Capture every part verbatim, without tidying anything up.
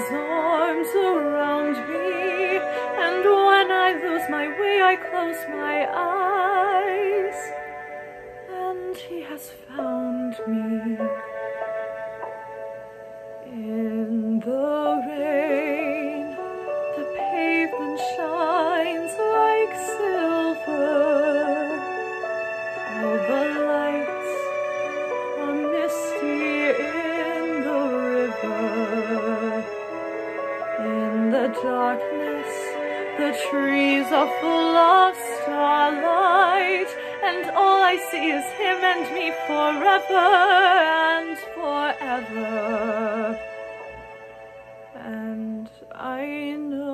arms around me, and when I lose my way, I close my eyes, and he has found me. In the rain, the pavement shines like silver. All the lights are misty in the river. In the darkness, the trees are full of starlight, and all I see is him and me forever and forever. And I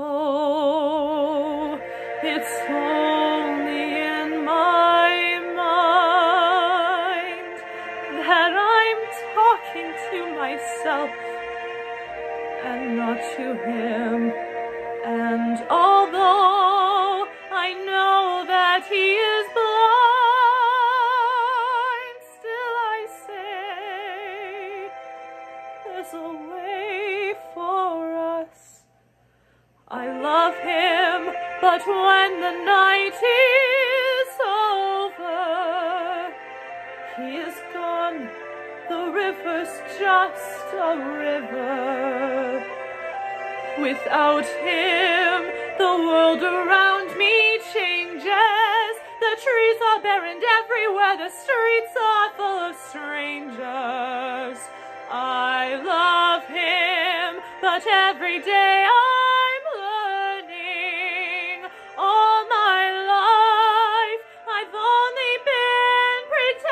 know it's only in my mind that I'm talking to myself and not to him. And although I know that he is blind, still I say there's a way for us. I love him, but when the night is over, he is gone. The river's just a river. Without him, the world around me changes. The trees are bare and everywhere the streets are full of strangers. I love him, but every day I'm learning. All my life I've only been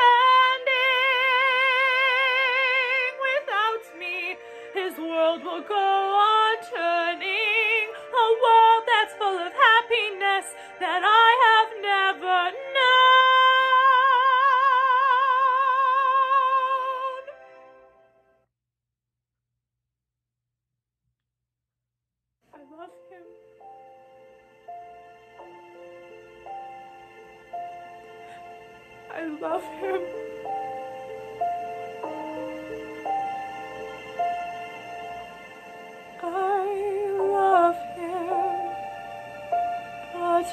pretending. Without me, his world will go on turning, a world that's full of happiness that I have never known. I love him. I love him. I love him, but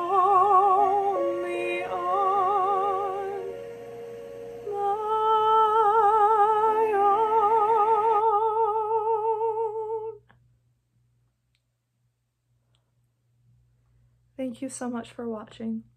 only on my own. Thank you so much for watching.